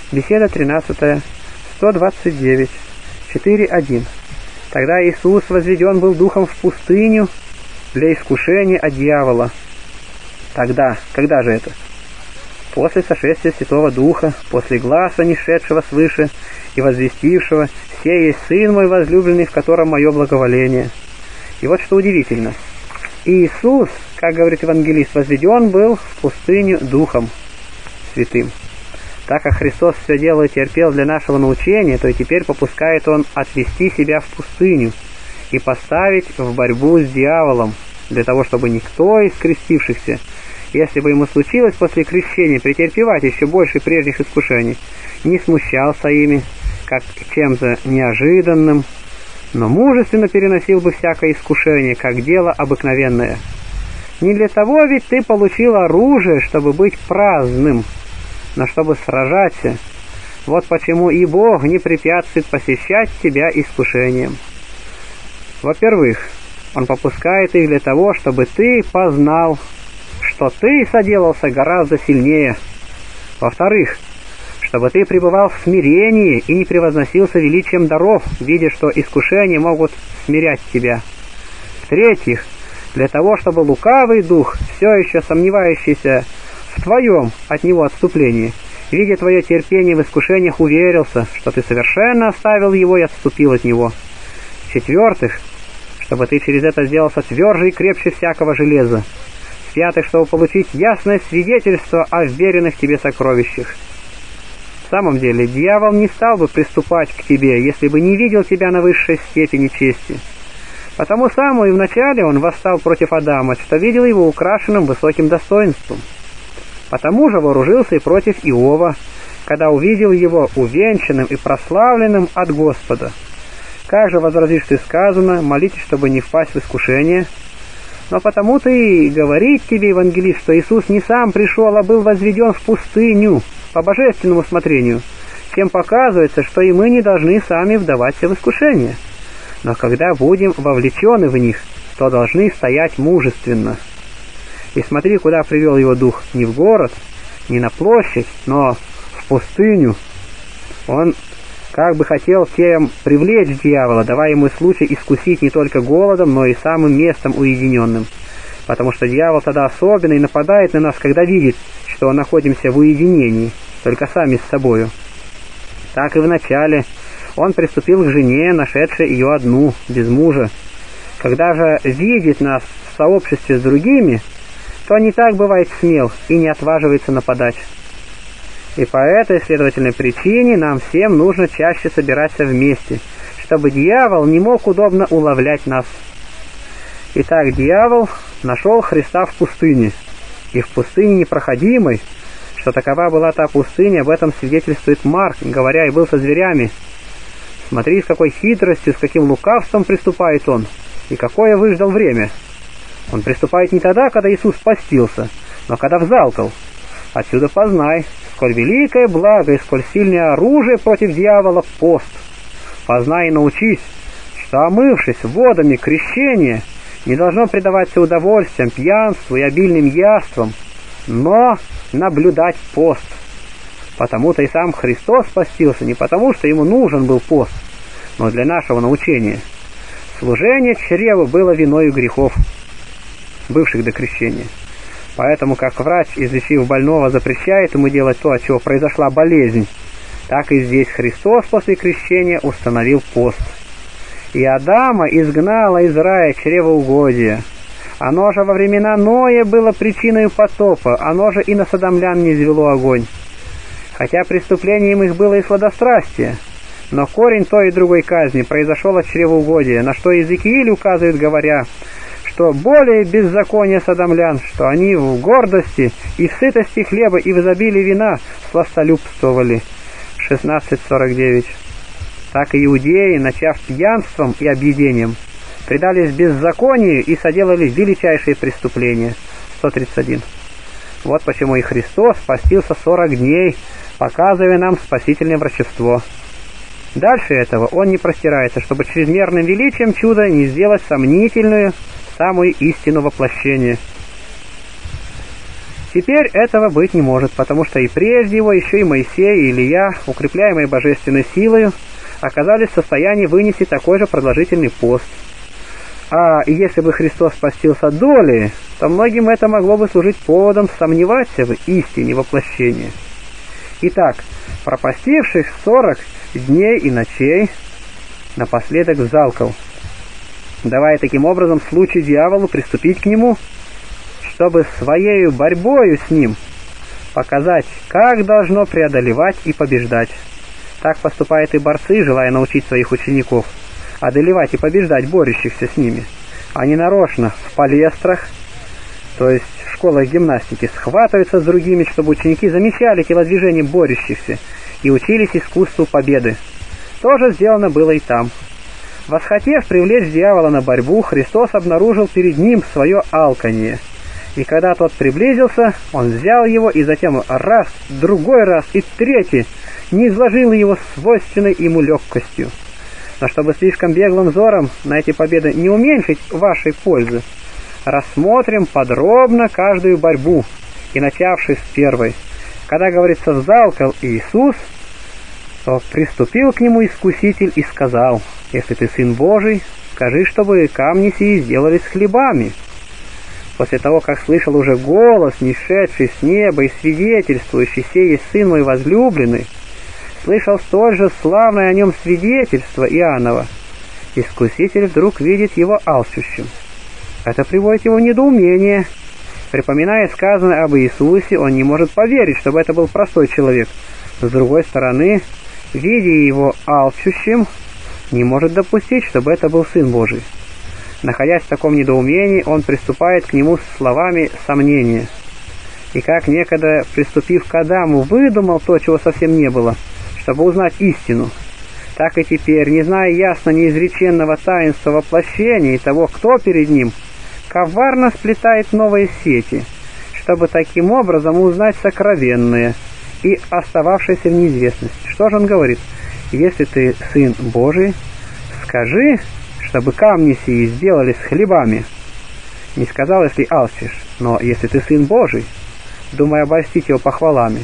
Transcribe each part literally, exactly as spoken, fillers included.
Беседа тринадцатая, сто двадцать девять, четыре один. Тогда Иисус возведен был духом в пустыню для искушения от дьявола. Тогда, когда же это? После сошествия Святого Духа, после гласа, нишедшего свыше и возвестившего: «Сей есть Сын мой возлюбленный, в котором мое благоволение». И вот что удивительно. Иисус, как говорит евангелист, возведен был в пустыню Духом Святым. Так как Христос все дело и терпел для нашего научения, то и теперь попускает Он отвести себя в пустыню и поставить в борьбу с дьяволом, для того, чтобы никто из крестившихся, если бы ему случилось после крещения претерпевать еще больше прежних искушений, не смущался ими, как чем-то неожиданным, но мужественно переносил бы всякое искушение, как дело обыкновенное. Не для того ведь ты получил оружие, чтобы быть праздным, но чтобы сражаться. Вот почему и Бог не препятствует посещать тебя искушением. Во-первых, Он попускает их для того, чтобы ты познал, что ты соделался гораздо сильнее. Во-вторых, чтобы ты пребывал в смирении и не превозносился величием даров, видя, что искушения могут смирять тебя. В-третьих, для того, чтобы лукавый дух, все еще сомневающийся в твоем от него отступлении, видя твое терпение в искушениях, уверился, что ты совершенно оставил его и отступил от него. В-четвертых, чтобы ты через это сделался тверже и крепче всякого железа. В-пятых, чтобы получить ясное свидетельство о вверенных тебе сокровищах. В самом деле, дьявол не стал бы приступать к тебе, если бы не видел тебя на высшей степени чести. Потому самому и вначале он восстал против Адама, что видел его украшенным высоким достоинством. Потому же вооружился и против Иова, когда увидел его увенчанным и прославленным от Господа. Как же возразишь ты сказано: молитесь, чтобы не впасть в искушение? Но потому-то и говорит тебе евангелист, что Иисус не сам пришел, а был возведен в пустыню по божественному усмотрению, чем показывается, что и мы не должны сами вдаваться в искушение. Но когда будем вовлечены в них, то должны стоять мужественно. И смотри, куда привел его дух: не в город, не на площадь, но в пустыню. Он как бы хотел тем привлечь дьявола, давая ему случай искусить не только голодом, но и самым местом уединенным. Потому что дьявол тогда особенно и нападает на нас, когда видит, что находимся в уединении, только сами с собою. Так и вначале он приступил к жене, нашедшей ее одну, без мужа. Когда же видит нас в сообществе с другими, то не так бывает смел и не отваживается нападать. И по этой следовательной причине нам всем нужно чаще собираться вместе, чтобы дьявол не мог удобно уловлять нас. Итак, дьявол нашел Христа в пустыне, и в пустыне непроходимой, что такова была та пустыня, об этом свидетельствует Марк, говоря: «И был со зверями». Смотри, с какой хитростью, с каким лукавством приступает он, и какое выждал время. Он приступает не тогда, когда Иисус постился, но когда взалкал. Отсюда познай, сколь великое благо и сколь сильное оружие против дьявола пост. Познай и научись, что, омывшись водами крещения, не должно предаваться удовольствиям, пьянству и обильным яствам, но наблюдать пост. Потому-то и сам Христос постился не потому, что ему нужен был пост, но для нашего научения. Служение чреву было виною грехов, бывших до крещения. Поэтому, как врач, излечив больного, запрещает ему делать то, от чего произошла болезнь, так и здесь Христос после крещения установил пост. И Адама изгнало из рая чревоугодие. Оно же во времена Ноя было причиной потопа, оно же и на содомлян не низвело огонь. Хотя преступлением их было и сладострастие, но корень той и другой казни произошел от чревоугодия, на что Иезекииль указывает, говоря, что более беззаконие содомлян, что они в гордости и в сытости хлеба и в изобилии вина сластолюбствовали. шестнадцать сорок девять. Так и иудеи, начав пьянством и объедением, предались беззаконию и соделали величайшие преступления. сто тридцать один. Вот почему и Христос постился сорок дней, показывая нам спасительное врачество. Дальше этого он не простирается, чтобы чрезмерным величием чуда не сделать сомнительную самую истину воплощения. Теперь этого быть не может, потому что и прежде его еще и Моисей и Илия, укрепляемые божественной силою, оказались в состоянии вынести такой же продолжительный пост. А если бы Христос постился долей, то многим это могло бы служить поводом сомневаться в истине воплощения. Итак, пропастивших сорок дней и ночей, напоследок взалкал, давая таким образом случай дьяволу приступить к нему, чтобы своею борьбою с ним показать, как должно преодолевать и побеждать. Так поступают и борцы, желая научить своих учеников одолевать и побеждать борющихся с ними. Они нарочно в палестрах, то есть в школах гимнастики, схватываются с другими, чтобы ученики замечали телодвижения борющихся и учились искусству победы. То же сделано было и там. Восхотев привлечь дьявола на борьбу, Христос обнаружил перед ним свое алканье. И когда тот приблизился, он взял его и затем раз, другой раз и третий не изложил его свойственной ему легкостью. Но чтобы слишком беглым взором на эти победы не уменьшить вашей пользы, рассмотрим подробно каждую борьбу, и начавшись с первой. Когда говорится «взалкал Иисус», то приступил к нему искуситель и сказал: «Если ты Сын Божий, скажи, чтобы камни сии сделались хлебами». После того, как слышал уже голос, несшедший с неба и свидетельствующий: «Сей есть Сын мой возлюбленный», слышал столь же славное о нем свидетельство Иоаннова, искуситель вдруг видит его алчущим. Это приводит его в недоумение. Припоминая сказанное об Иисусе, он не может поверить, чтобы это был простой человек. С другой стороны, видя его алчущим, не может допустить, чтобы это был Сын Божий. Находясь в таком недоумении, он приступает к нему с словами сомнения. И как некогда, приступив к Адаму, выдумал то, чего совсем не было, чтобы узнать истину, так и теперь, не зная ясно неизреченного таинства воплощения и того, кто перед ним, коварно сплетает новые сети, чтобы таким образом узнать сокровенное и остававшееся в неизвестности. Что же он говорит? «Если ты Сын Божий, скажи, чтобы камни сии сделались хлебами». Не сказал, если алчишь, но если ты Сын Божий, думая обольстить его похвалами.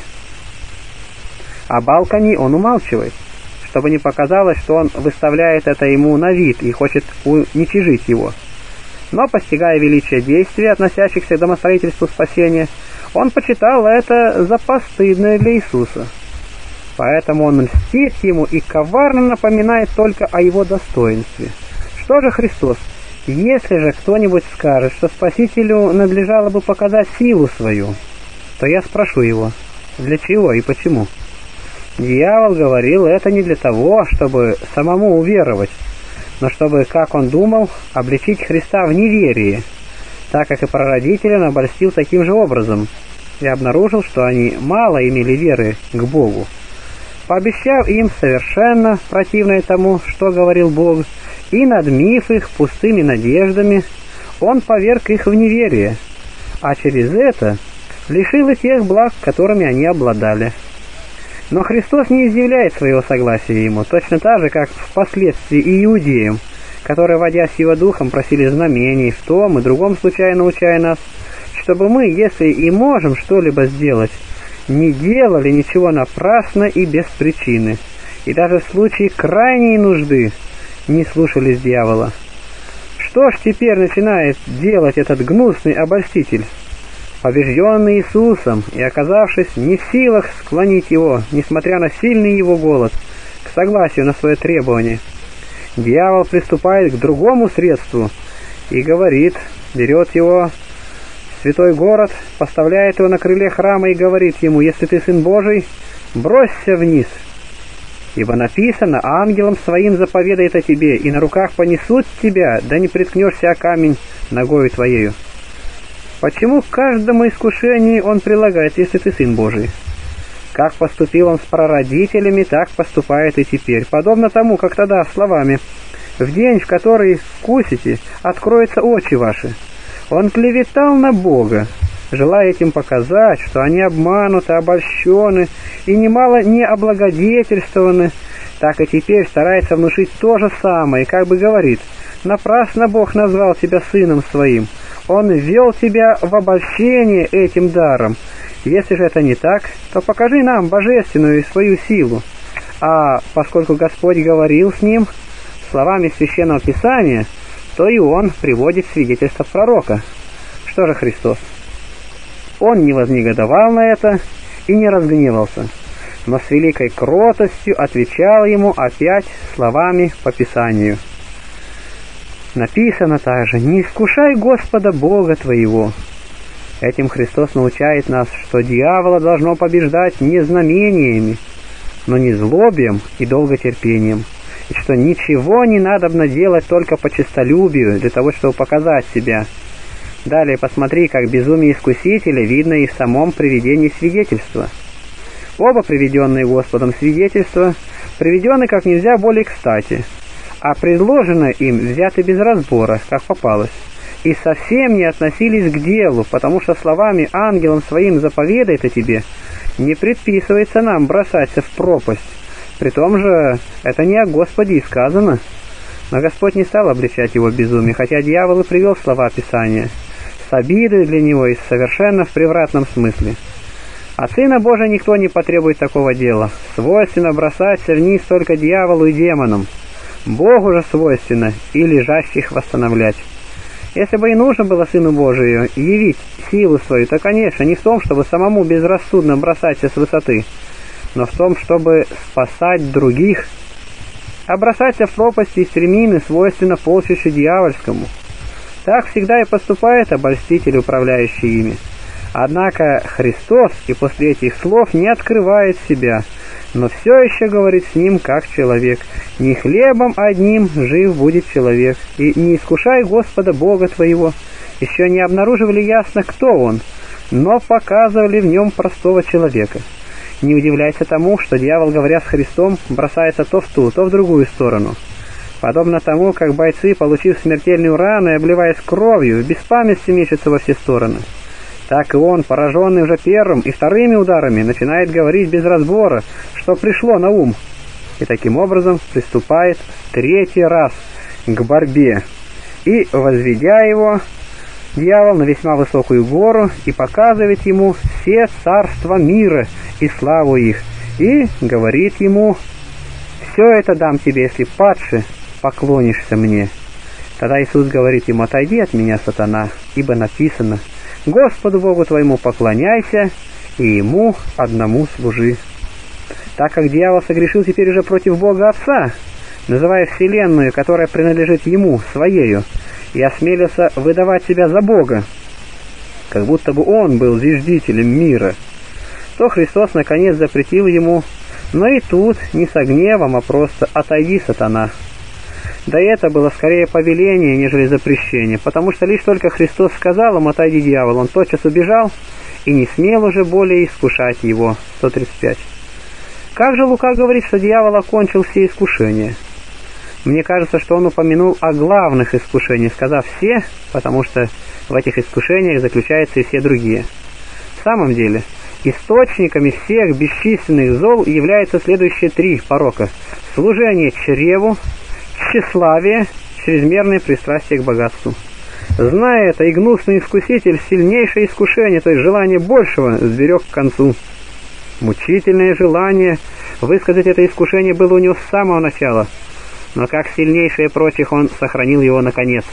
Об алкании он умалчивает, чтобы не показалось, что он выставляет это ему на вид и хочет уничижить его. Но, постигая величие действий, относящихся к домостроительству спасения, он почитал это за постыдное для Иисуса. Поэтому он льстит ему и коварно напоминает только о его достоинстве. Что же Христос? Если же кто-нибудь скажет, что Спасителю надлежало бы показать силу свою, то я спрошу его, для чего и почему? Дьявол говорил это не для того, чтобы самому уверовать, но чтобы, как он думал, обличить Христа в неверии, так как и прародителя он обольстил таким же образом, и обнаружил, что они мало имели веры к Богу. Пообещав им совершенно противное тому, что говорил Бог, и надмив их пустыми надеждами, он поверг их в неверие, а через это лишил их тех благ, которыми они обладали. Но Христос не изъявляет своего согласия ему, точно так же, как впоследствии и иудеям, которые, водя с его духом, просили знамений в том и другом случае, научая нас, чтобы мы, если и можем что-либо сделать, не делали ничего напрасно и без причины, и даже в случае крайней нужды не слушались дьявола. Что ж теперь начинает делать этот гнусный обольститель? Побежденный Иисусом и оказавшись не в силах склонить его, несмотря на сильный его голос, к согласию на свое требование, дьявол приступает к другому средству и говорит, берет его в святой город, поставляет его на крыле храма и говорит ему: «Если ты Сын Божий, бросься вниз, ибо написано: ангелом своим заповедает о тебе, и на руках понесут тебя, да не приткнешься о камень ногою твоею». Почему к каждому искушению он прилагает: «если ты Сын Божий»? Как поступил он с прародителями, так поступает и теперь, подобно тому, как тогда словами: «В день, в который вкусите, откроются очи ваши». Он клеветал на Бога, желая этим показать, что они обмануты, обольщены и немало не облагодетельствованы, так и теперь старается внушить то же самое, и как бы говорит: «Напрасно Бог назвал тебя Сыном Своим, он ввел тебя в обольщение этим даром. Если же это не так, то покажи нам божественную свою силу. А поскольку Господь говорил с ним словами Священного Писания, то и он приводит свидетельство пророка. Что же Христос? Он не вознегодовал на это и не разгневался, но с великой кротостью отвечал ему опять словами по Писанию. Написано также: «Не искушай Господа Бога твоего». Этим Христос научает нас, что дьявола должно побеждать не знамениями, но не злобием и долготерпением, и что ничего не надобно делать только по честолюбию, для того, чтобы показать себя. Далее посмотри, как безумие искусителя видно и в самом приведении свидетельства. Оба приведенные Господом свидетельства приведены как нельзя более кстати, а предложенное им взято без разбора, как попалось, и совсем не относились к делу, потому что словами ангелом своим заповедает о тебе, не предписывается нам бросаться в пропасть. При том же это не о Господе и сказано. Но Господь не стал обличать его безумие, хотя дьявол и привел слова Писания с обидой для него и совершенно в превратном смысле. От Сына Божия никто не потребует такого дела. Свойственно бросаться вниз только дьяволу и демонам. Богу же свойственно и лежащих восстановлять. Если бы и нужно было Сыну Божию явить силу свою, то, конечно, не в том, чтобы самому безрассудно бросаться с высоты, но в том, чтобы спасать других. А бросаться в пропасти и стремины свойственно полчищу дьявольскому. Так всегда и поступает обольститель, управляющий ими. Однако Христос и после этих слов не открывает себя, но все еще говорит с ним как человек. «Не хлебом одним жив будет человек, и не искушай Господа Бога твоего». Еще не обнаруживали ясно, кто он, но показывали в нем простого человека. Не удивляйся тому, что дьявол, говоря с Христом, бросается то в ту, то в другую сторону. Подобно тому, как бойцы, получив смертельную рану и обливаясь кровью, в беспамятстве мечутся во все стороны. Так и он, пораженный уже первым и вторыми ударами, начинает говорить без разбора, что пришло на ум, и таким образом приступает третий раз к борьбе, и, возведя его, дьявол на весьма высокую гору и показывает ему все царства мира и славу их, и говорит ему: «Все это дам тебе, если падше поклонишься мне». Тогда Иисус говорит ему: «Отойди от меня, сатана, ибо написано: Господу Богу твоему поклоняйся, и Ему одному служи». Так как дьявол согрешил теперь уже против Бога Отца, называя вселенную, которая принадлежит Ему, своею, и осмелился выдавать себя за Бога, как будто бы Он был зиждителем мира, то Христос наконец запретил ему, но и тут не со гневом, а просто: «Отойди, сатана». Да и это было скорее повеление, нежели запрещение, потому что лишь только Христос сказал ему: «Отойди, дьявол», он тотчас убежал и не смел уже более искушать его. сто тридцать пять. Как же Лука говорит, что дьявол окончил все искушения? Мне кажется, что он упомянул о главных искушениях, сказав «все», потому что в этих искушениях заключаются и все другие. В самом деле, источниками всех бесчисленных зол являются следующие три порока: служение чреву, тщеславие, чрезмерное пристрастие к богатству. Зная это, и гнусный искуситель сильнейшее искушение, то есть желание большего, сберег к концу. Мучительное желание высказать это искушение было у него с самого начала, но как сильнейшее прочих он сохранил его наконец.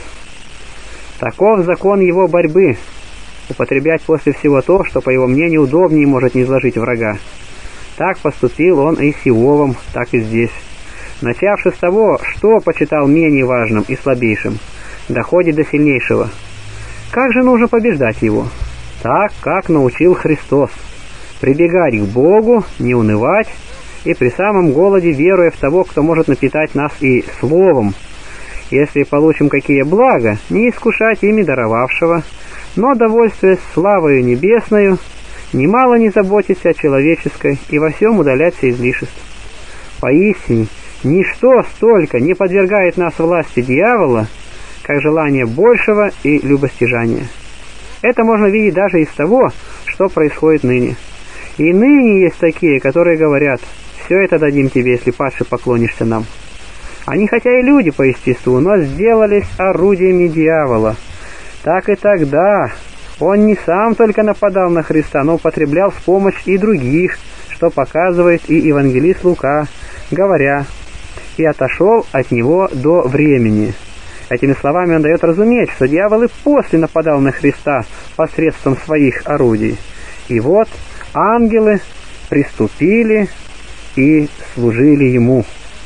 Таков закон его борьбы — употреблять после всего то, что, по его мнению, удобнее может не изложить врага. Так поступил он и с Иовом, так и здесь. Начавши с того, что почитал менее важным и слабейшим, доходит до сильнейшего. Как же нужно побеждать его? Так, как научил Христос: прибегать к Богу, не унывать, и при самом голоде веруя в того, кто может напитать нас и словом. Если получим какие блага, не искушать ими даровавшего, но, довольствуясь славою небесною, немало не заботиться о человеческой и во всем удаляться излишеств. Поистине, ничто столько не подвергает нас власти дьявола, как желание большего и любостяжания. Это можно видеть даже из того, что происходит ныне. И ныне есть такие, которые говорят: «Все это дадим тебе, если падше поклонишься нам». Они хотя и люди по естеству, но сделались орудиями дьявола. так и тогда он не сам только нападал на Христа, но употреблял в помощь и других, что показывает и евангелист Лука, говоря: «И отошел от него до времени». Этими словами он дает разуметь, что дьявол и после нападал на Христа посредством своих орудий. И вот ангелы приступили и служили ему.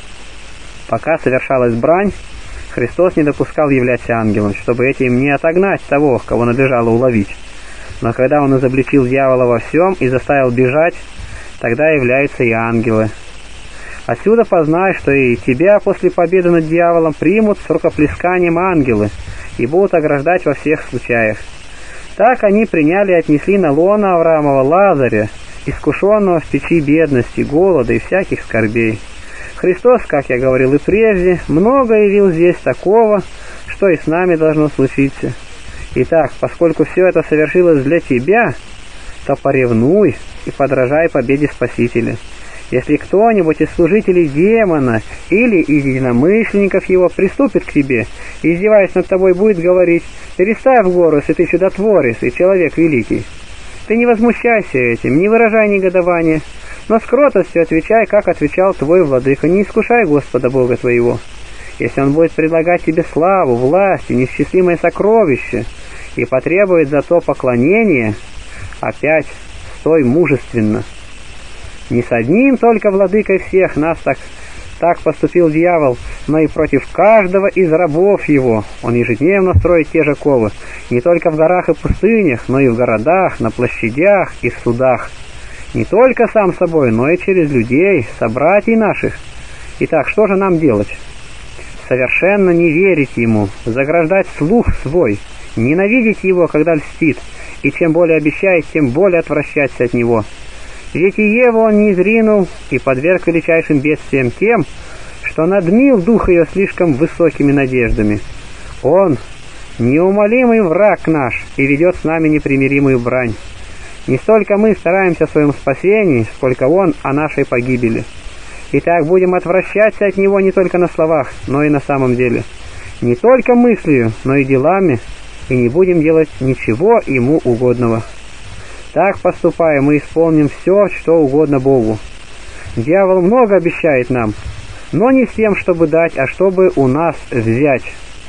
Пока совершалась брань, Христос не допускал являться ангелом, чтобы этим не отогнать того, кого надлежало уловить. Но когда он изобличил дьявола во всем и заставил бежать, тогда являются и ангелы. Отсюда познай, что и тебя после победы над дьяволом примут с рукоплесканием ангелы и будут ограждать во всех случаях. Так они приняли и отнесли на лоно Авраамова Лазаря, искушенного в печи бедности, голода и всяких скорбей. Христос, как я говорил и прежде, много явил здесь такого, что и с нами должно случиться. Итак, поскольку все это совершилось для тебя, то поревнуй и подражай победе Спасителя. Если кто-нибудь из служителей демона или из единомышленников его приступит к тебе и, издеваясь над тобой, будет говорить: «Переставь гору, если ты чудотворец и человек великий», ты не возмущайся этим, не выражай негодования, но с кротостью отвечай, как отвечал твой владыка: не искушай Господа Бога твоего. Если он будет предлагать тебе славу, власть и неисчислимое сокровище и потребует за то поклонение, опять стой мужественно. Не с одним только владыкой всех нас так, так поступил дьявол, но и против каждого из рабов его. Он ежедневно строит те же ковы, не только в горах и пустынях, но и в городах, на площадях и в судах. Не только сам собой, но и через людей, собратьев наших. Итак, что же нам делать? Совершенно не верить ему, заграждать слух свой, ненавидеть его, когда льстит, и чем более обещает, тем более отвращаться от него. Ведь и Еву он не зринул и подверг величайшим бедствиям тем, что надмил дух ее слишком высокими надеждами. Он — неумолимый враг наш и ведет с нами непримиримую брань. Не столько мы стараемся о своем спасении, сколько он о нашей погибели. Итак, будем отвращаться от него не только на словах, но и на самом деле. Не только мыслью, но и делами, и не будем делать ничего ему угодного. Так поступая, мы исполним все, что угодно Богу. Дьявол много обещает нам, но не с тем, чтобы дать, а чтобы у нас взять.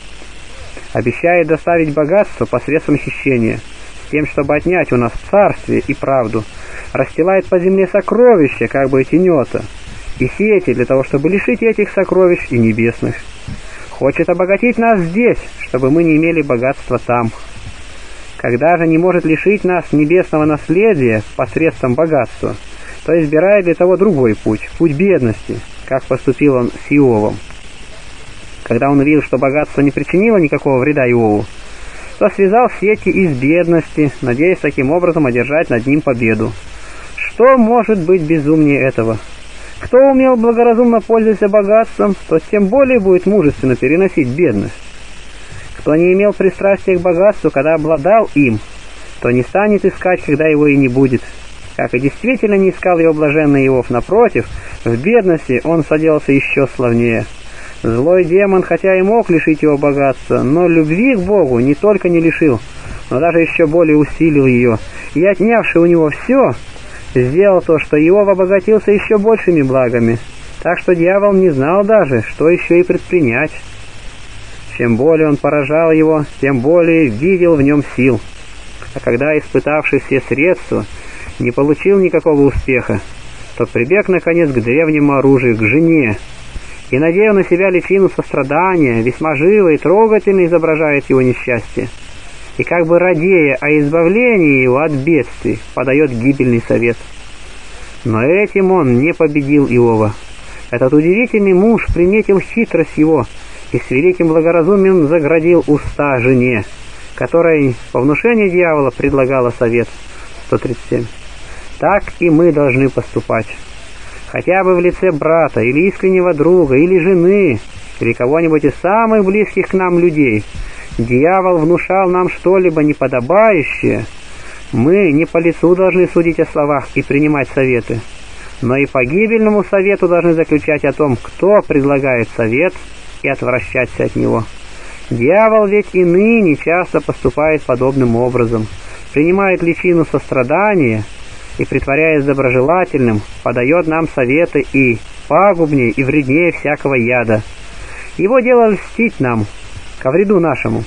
Обещает доставить богатство посредством хищения, с тем, чтобы отнять у нас царствие и правду. Расстилает по земле сокровища, как бы тенета, и сети для того, чтобы лишить этих сокровищ и небесных. Хочет обогатить нас здесь, чтобы мы не имели богатства там. Когда же не может лишить нас небесного наследия посредством богатства, то избирает для того другой путь, путь бедности, как поступил он с Иовом. Когда он увидел, что богатство не причинило никакого вреда Иову, то связал сети из бедности, надеясь таким образом одержать над ним победу. Что может быть безумнее этого? Кто умел благоразумно пользоваться богатством, тот тем более будет мужественно переносить бедность. Кто не имел пристрастия к богатству, когда обладал им, то не станет искать, когда его и не будет. Как и действительно не искал его блаженный Иов, напротив, в бедности он соделался еще славнее. Злой демон, хотя и мог лишить его богатства, но любви к Богу не только не лишил, но даже еще более усилил ее, и, отнявший у него все, сделал то, что Иов обогатился еще большими благами, так что дьявол не знал даже, что еще и предпринять. Чем более он поражал его, тем более видел в нем сил. А когда, испытавший все средства, не получил никакого успеха, то прибег, наконец, к древнему оружию, к жене, и, надев на себя личину сострадания, весьма живо и трогательно изображает его несчастье, и, как бы радея о избавлении его от бедствий, подает гибельный совет. Но этим он не победил Иова. Этот удивительный муж приметил хитрость его, и с великим благоразумием заградил уста жене, которая по внушению дьявола предлагала совет. сто тридцать семь. Так и мы должны поступать. Хотя бы в лице брата, или искреннего друга, или жены, или кого-нибудь из самых близких к нам людей, дьявол внушал нам что-либо неподобающее, мы не по лицу должны судить о словах и принимать советы, но и по гибельному совету должны заключать о том, кто предлагает совет, и отвращаться от него. Дьявол ведь и ныне часто поступает подобным образом, принимает личину сострадания и, притворяясь доброжелательным, подает нам советы и пагубнее, и вреднее всякого яда. Его дело льстить нам, ко вреду нашему,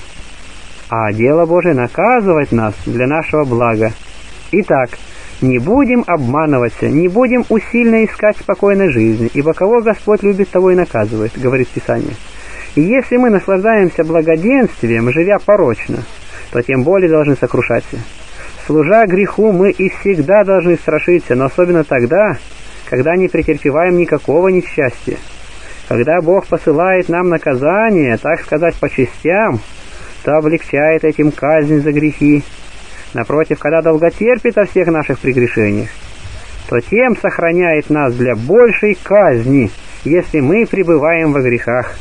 а дело Божие наказывать нас для нашего блага. Итак, не будем обманываться, не будем усильно искать спокойной жизни, ибо кого Господь любит, того и наказывает, говорит Писание. И если мы наслаждаемся благоденствием, живя порочно, то тем более должны сокрушаться. Служа греху, мы и всегда должны страшиться, но особенно тогда, когда не претерпеваем никакого несчастья. Когда Бог посылает нам наказание, так сказать, по частям, то облегчает этим казнь за грехи. Напротив, когда долготерпит о всех наших прегрешениях, то тем сохраняет нас для большей казни, если мы пребываем во грехах.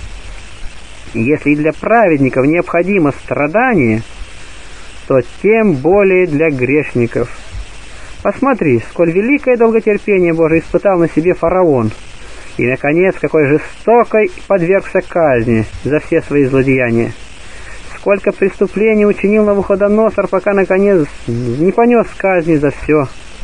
Если для праведников необходимо страдание, то тем более для грешников. Посмотри, сколь великое долготерпение Божие испытал на себе фараон, и, наконец, какой жестокой подвергся казни за все свои злодеяния. Сколько преступлений учинил Навуходоносор, пока, наконец, не понес казни за все.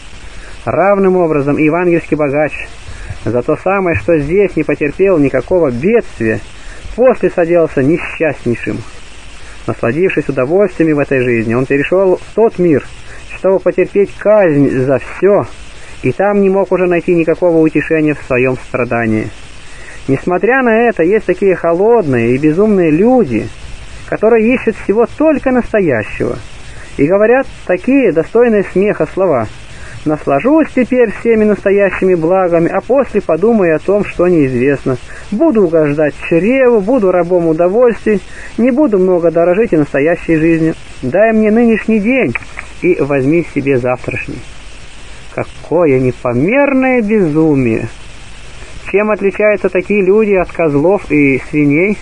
Равным образом и евангельский богач за то самое, что здесь не потерпел никакого бедствия, после соделался несчастнейшим. Насладившись удовольствиями в этой жизни, он перешел в тот мир, чтобы потерпеть казнь за все, и там не мог уже найти никакого утешения в своем страдании. Несмотря на это, есть такие холодные и безумные люди, которые ищут всего только настоящего, и говорят такие достойные смеха слова: «Наслажусь теперь всеми настоящими благами, а после подумаю о том, что неизвестно. Буду угождать чреву, буду рабом удовольствий, не буду много дорожить и настоящей жизнью. Дай мне нынешний день и возьми себе завтрашний». Какое непомерное безумие! Чем отличаются такие люди от козлов и свиней?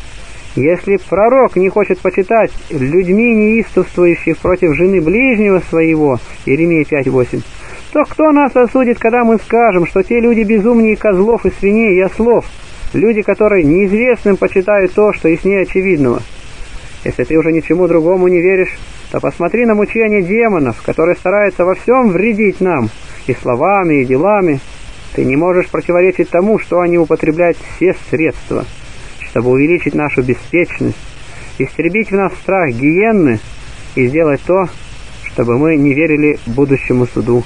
Если пророк не хочет почитать людьми неистовствующих против жены ближнего своего, Иеремия пять восемь, то кто нас осудит, когда мы скажем, что те люди безумнее козлов и свиней и ослов, люди, которые неизвестным почитают то, что яснее очевидного? Если ты уже ничему другому не веришь, то посмотри на мучения демонов, которые стараются во всем вредить нам, и словами, и делами. Ты не можешь противоречить тому, что они употребляют все средства, чтобы увеличить нашу беспечность, истребить в нас страх гиенны и сделать то, чтобы мы не верили будущему суду.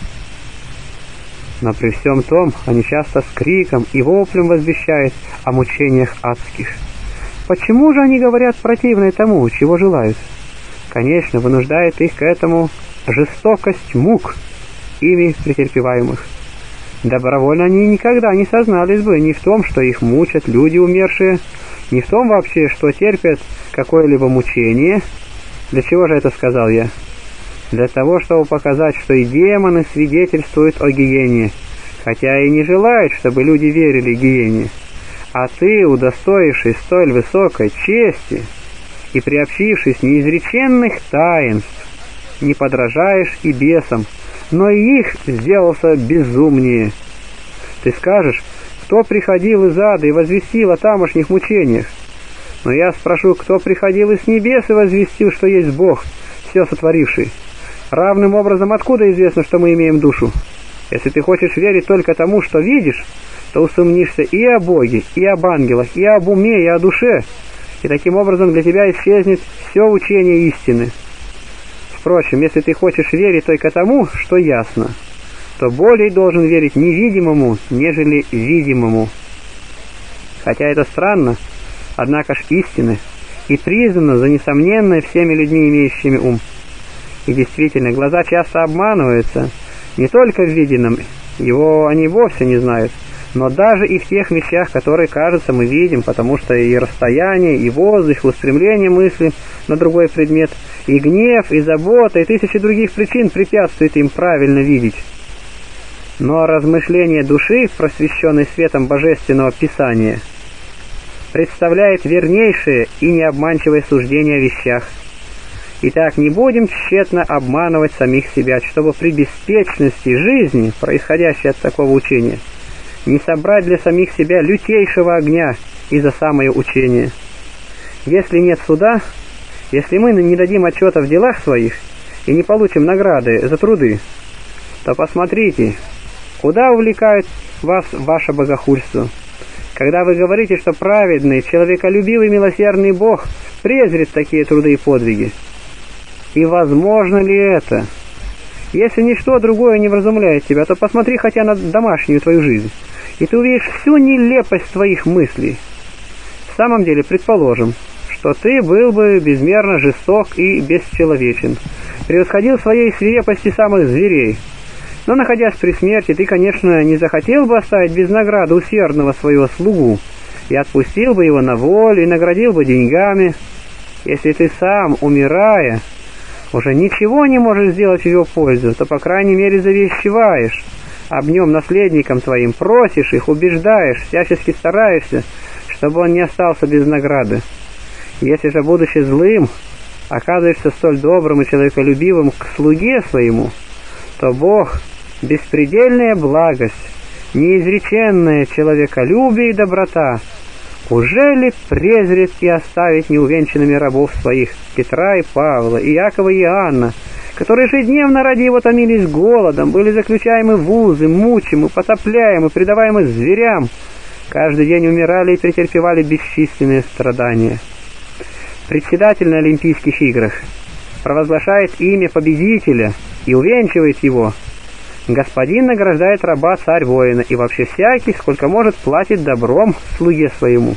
Но при всем том они часто с криком и воплем возвещают о мучениях адских. Почему же они говорят противное тому, чего желают? Конечно, вынуждает их к этому жестокость мук, ими претерпеваемых. Добровольно они никогда не сознались бы ни в том, что их мучат люди умершие, ни в том вообще, что терпят какое-либо мучение. Для чего же это сказал я? Для того, чтобы показать, что и демоны свидетельствуют о гиене, хотя и не желают, чтобы люди верили гиене. А ты, удостоившись столь высокой чести и приобщившись неизреченных таинств, не подражаешь и бесам, но и их сделался безумнее. Ты скажешь: кто приходил из ада и возвестил о тамошних мучениях? Но я спрошу: кто приходил из небес и возвестил, что есть Бог, все сотворивший? Равным образом, откуда известно, что мы имеем душу? Если ты хочешь верить только тому, что видишь, то усомнишься и о Боге, и об ангелах, и об уме, и о душе, и таким образом для тебя исчезнет все учение истины. Впрочем, если ты хочешь верить только тому, что ясно, то более должен верить невидимому, нежели видимому. Хотя это странно, однако ж истины, и признано за несомненное всеми людьми, имеющими ум. И действительно, глаза часто обманываются, не только в виденном, его они вовсе не знают, но даже и в тех вещах, которые, кажется, мы видим, потому что и расстояние, и воздух, и устремление мысли на другой предмет, и гнев, и забота, и тысячи других причин препятствуют им правильно видеть. Но размышление души, просвещенной светом Божественного Писания, представляет вернейшее и необманчивое суждение о вещах. Итак, не будем тщетно обманывать самих себя, чтобы при беспечности жизни, происходящей от такого учения, не собрать для самих себя лютейшего огня и за самое учение. Если нет суда, если мы не дадим отчета в делах своих и не получим награды за труды, то посмотрите, куда увлекает вас ваше богохульство, когда вы говорите, что праведный, человеколюбивый, милосердный Бог презрит такие труды и подвиги. И возможно ли это? Если ничто другое не вразумляет тебя, то посмотри хотя на домашнюю твою жизнь, и ты увидишь всю нелепость твоих мыслей. В самом деле, предположим, что ты был бы безмерно жесток и бесчеловечен, превосходил своей свирепости самых зверей. Но, находясь при смерти, ты, конечно, не захотел бы оставить без награды усердного своего слугу, и отпустил бы его на волю, и наградил бы деньгами. Если ты сам, умирая, уже ничего не можешь сделать в его пользу, то, по крайней мере, завещеваешь об нем наследникам твоим, просишь их, убеждаешь, всячески стараешься, чтобы он не остался без награды. Если же, будучи злым, оказываешься столь добрым и человеколюбивым к слуге своему, то Бог, беспредельная благость, неизреченное человеколюбие и доброта, уже ли презрит и оставить неувенчанными рабов своих Петра и Павла, и Якова и Иоанна, которые ежедневно ради его томились голодом, были заключаемы в узы, мучимы, потопляемы, предаваемы зверям, каждый день умирали и претерпевали бесчисленные страдания. Председатель на Олимпийских играх провозглашает имя победителя и увенчивает его. Господин награждает раба царь-воина, и вообще всякий, сколько может, платит добром слуге своему.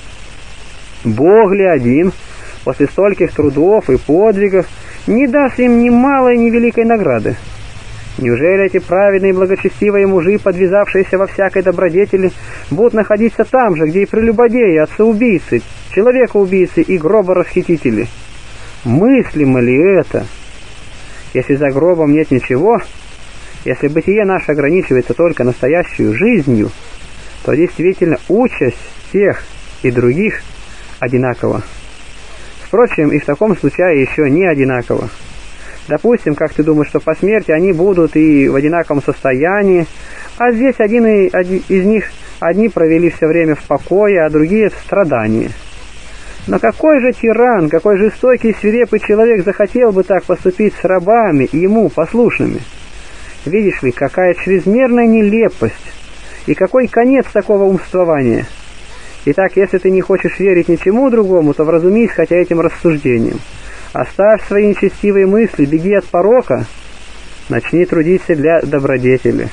Бог ли один, после стольких трудов и подвигов, не даст им ни малой, ни великой награды? Неужели эти праведные и благочестивые мужи, подвязавшиеся во всякой добродетели, будут находиться там же, где и прелюбодеи, отцы-убийцы, человека-убийцы и гроборасхитители? Мыслимо ли это? Если за гробом нет ничего, если бытие наше ограничивается только настоящей жизнью, то действительно участь тех и других одинакова. Впрочем, и в таком случае еще не одинаково. Допустим, как ты думаешь, что по смерти они будут и в одинаковом состоянии, а здесь один, и, один из них одни провели все время в покое, а другие в страдании. Но какой же тиран, какой жестокий и свирепый человек захотел бы так поступить с рабами, ему послушными? Видишь ли, какая чрезмерная нелепость и какой конец такого умствования. Итак, если ты не хочешь верить ничему другому, то вразумись хотя этим рассуждением. Оставь свои нечестивые мысли, беги от порока, начни трудиться для добродетели.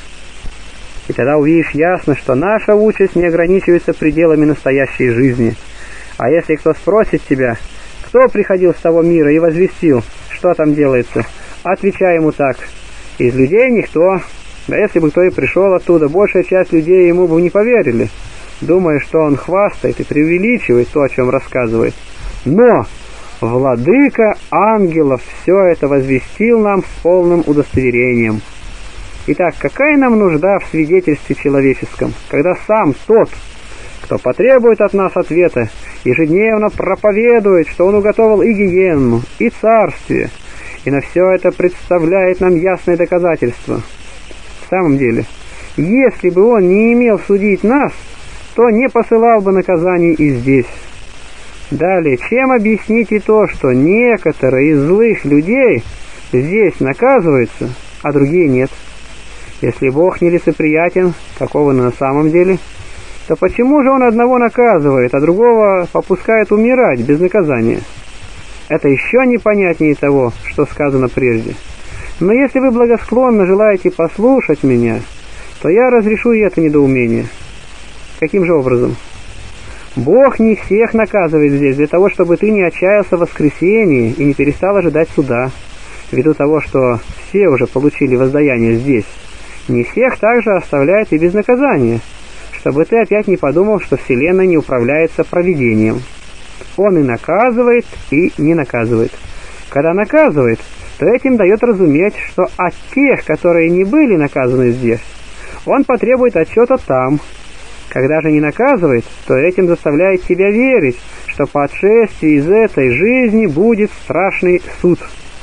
И тогда увидишь ясно, что наша участь не ограничивается пределами настоящей жизни. А если кто спросит тебя, кто приходил с того мира и возвестил, что там делается, отвечай ему так: из людей никто. Да если бы кто и пришел оттуда, большая часть людей ему бы не поверили, думая, что он хвастает и преувеличивает то, о чем рассказывает. Но Владыка ангелов все это возвестил нам с полным удостоверением. Итак, какая нам нужда в свидетельстве человеческом, когда сам тот, кто потребует от нас ответа, ежедневно проповедует, что он уготовил и гиенну, и царствие, и на все это представляет нам ясное доказательство. В самом деле, если бы он не имел судить нас, то не посылал бы наказаний и здесь. Далее, чем объяснить и то, что некоторые из злых людей здесь наказываются, а другие нет? Если Бог нелицеприятен, каков он на самом деле, то почему же он одного наказывает, а другого попускает умирать без наказания? Это еще непонятнее того, что сказано прежде. Но если вы благосклонно желаете послушать меня, то я разрешу и это недоумение. Каким же образом? Бог не всех наказывает здесь для того, чтобы ты не отчаялся в воскресении и не перестал ожидать суда, ввиду того, что все уже получили воздаяние здесь. Не всех также оставляет и без наказания, чтобы ты опять не подумал, что Вселенная не управляется провидением. Он и наказывает, и не наказывает. Когда наказывает, то этим дает разуметь, что от тех, которые не были наказаны здесь, он потребует отчета там. Когда же не наказывает, то этим заставляет тебя верить, что по отшествии из этой жизни будет страшный суд.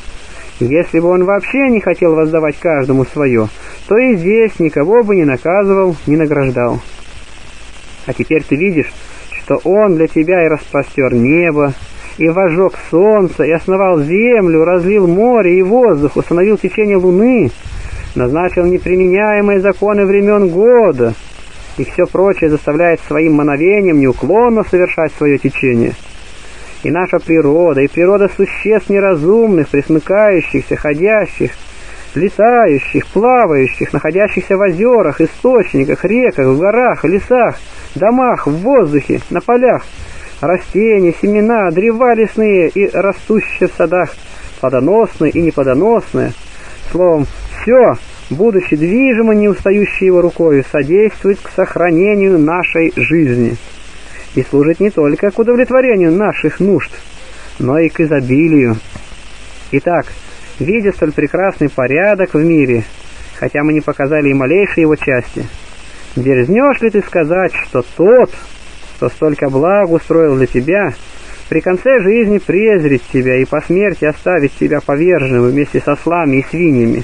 Если бы он вообще не хотел воздавать каждому свое, то и здесь никого бы не наказывал, не награждал. А теперь ты видишь, что он для тебя и распростер небо, и возжег солнце, и основал землю, разлил море и воздух, установил течение луны, назначил неприменяемые законы времен года, и все прочее заставляет своим мановением неуклонно совершать свое течение. И наша природа, и природа существ неразумных, пресмыкающихся, ходящих, летающих, плавающих, находящихся в озерах, источниках, реках, в горах, лесах, домах, в воздухе, на полях, растения, семена, древа лесные и растущие в садах, плодоносные и неплодоносные, словом, все, будучи движимо неустающей его рукою, содействует к сохранению нашей жизни и служит не только к удовлетворению наших нужд, но и к изобилию. Итак, видя столь прекрасный порядок в мире, хотя мы не показали и малейшей его части, дерзнешь ли ты сказать, что тот, кто столько благ устроил для тебя, при конце жизни презрит тебя и по смерти оставит тебя поверженным вместе со ослами и свиньями,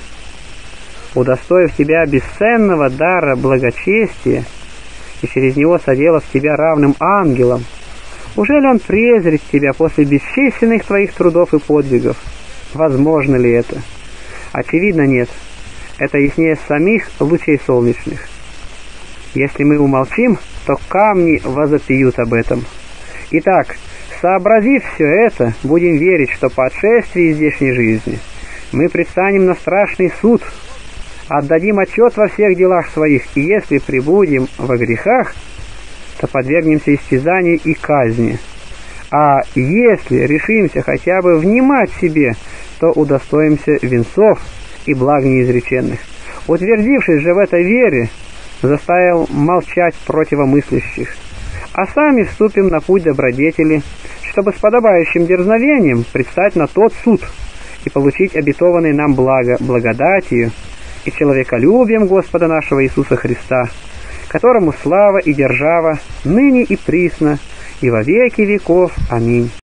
удостоив тебя бесценного дара благочестия и через него соделав тебя равным ангелом, уже ли он презрит тебя после бесчисленных твоих трудов и подвигов? Возможно ли это? Очевидно, нет. Это яснее самих лучей солнечных. Если мы умолчим, то камни возопьют об этом. Итак, сообразив все это, будем верить, что по отшествии здешней жизни мы предстанем на страшный суд, отдадим отчет во всех делах своих, и если пребудем во грехах, то подвергнемся истязанию и казни. А если решимся хотя бы внимать себе, то удостоимся венцов и благ неизреченных. Утвердившись же в этой вере, заставил молчать противомыслящих, а сами вступим на путь добродетели, чтобы с подобающим дерзновением предстать на тот суд и получить обетованное нам благо благодатью и человеколюбием Господа нашего Иисуса Христа, которому слава и держава ныне и присно и во веки веков. Аминь.